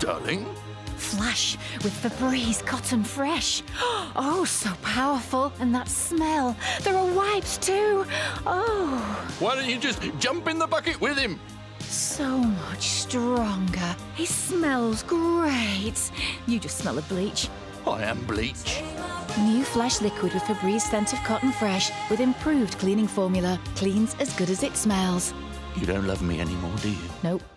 darling? Flash with Febreze Cotton Fresh. Oh, so powerful. And that smell. There are wipes too. Oh. Why don't you just jump in the bucket with him? So much stronger. He smells great. You just smell of bleach. I am bleach. New Flash Liquid with Febreze Scent of Cotton Fresh with improved cleaning formula. Cleans as good as it smells. You don't love me anymore, do you? Nope.